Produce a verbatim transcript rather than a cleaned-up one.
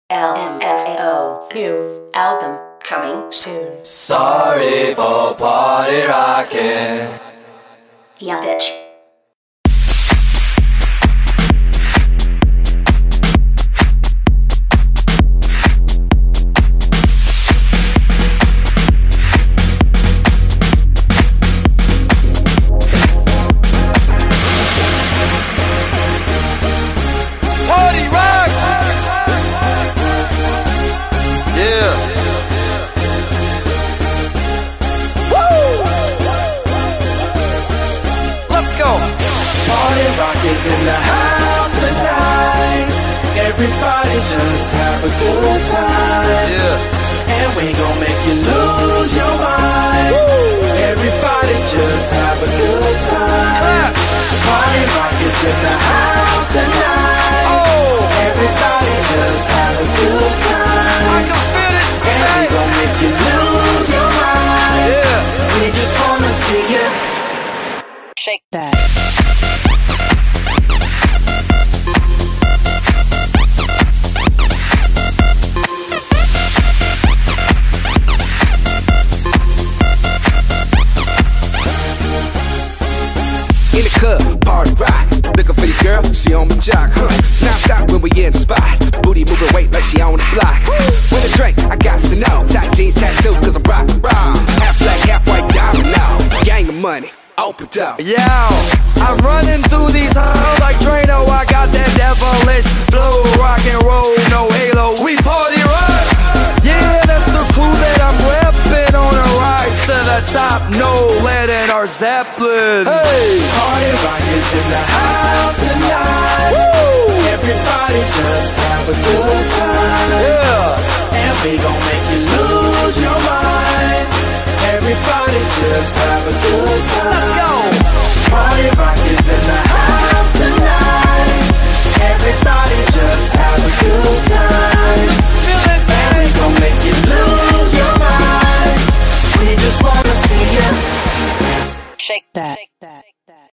L M F A O. New album coming soon. Sorry for party rocking. Yeah, bitch. Party rock! Yeah. Woo! Let's go. Party rock is in the house tonight. Everybody just have a good time. Yeah. And we gon' make you lose your mind. Woo! Everybody just have a good time. Clap. Party rock is in the house tonight. Oh. Everybody just have a good time. I can feel it. And we gon' make you lose your mind. Yeah. We just wanna see you Shake that. In the club, party rock. Looking for your girl, she on my jock, huh? Now stop when we in the spot. Booty moving weight like she on the block. When I drink, I got to know. Tight jeans, tattoo, cause I'm rock, rock. Half black, half white, diamond now. Gang of money, open up. Yeah, I'm running through these halls like Drano. I got that devilish flow, rock and roll, no halo. We party rock. Yeah, that's the crew that I'm repping on a rise to the top. No lead in our Zeppelin. Hey, party rock is in the house tonight. Woo! Everybody just have a good time. Yeah, and we gon' make you lose your mind. Everybody just have a good time. Let's go.